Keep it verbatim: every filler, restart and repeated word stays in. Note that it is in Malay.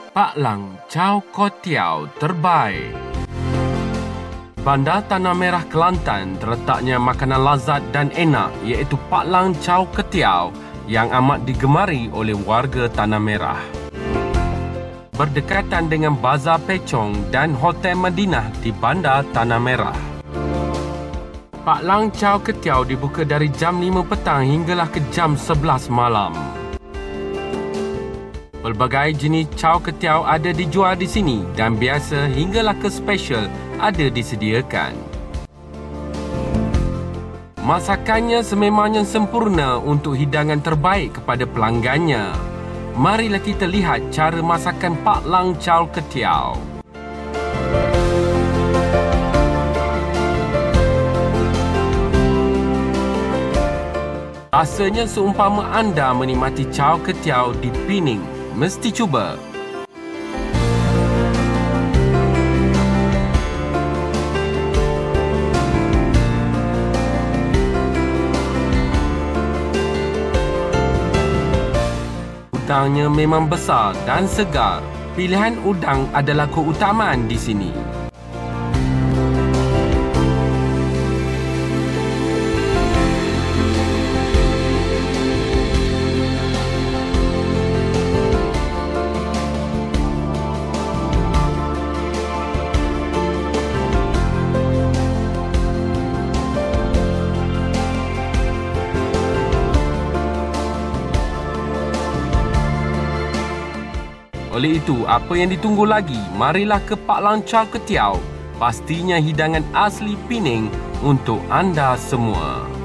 Pak Lang Chow Kotiau terbaik. Bandar Tanah Merah Kelantan terletaknya makanan lazat dan enak iaitu Pak Lang Chow Kotiau yang amat digemari oleh warga Tanah Merah. Berdekatan dengan Bazar Pechong dan Hotel Madinah di Bandar Tanah Merah. Pak Lang Chow Kotiau dibuka dari jam lima petang hinggalah ke jam sebelas malam. Pelbagai jenis chow kotiau ada dijual di sini dan biasa hinggalah ke special ada disediakan. Masakannya sememangnya sempurna untuk hidangan terbaik kepada pelanggannya. Marilah kita lihat cara masakan Pak Lang Chow Kotiau. Rasanya seumpama anda menikmati chow kotiau di Pening. Mesti cuba. Udangnya memang besar dan segar. Pilihan udang adalah keutamaan di sini. Oleh itu, apa yang ditunggu lagi? Marilah ke Pak Lang Chow Kotiau. Pastinya hidangan asli Pening untuk anda semua.